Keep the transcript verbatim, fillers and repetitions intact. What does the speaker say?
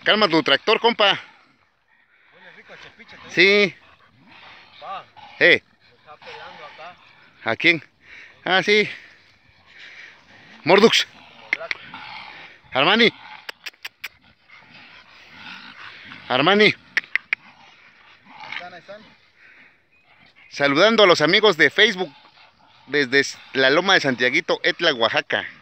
Calma tu tractor, compa. Huele rico a chepiche, ¿te Sí. Va, Eh, me está pelando acá, ¿a quién? Ah, sí. Mordux. como Black. Armani. Armani. Ahí están, ahí están. Saludando a los amigos de Facebook desde la Loma de Santiaguito, Etla, Oaxaca.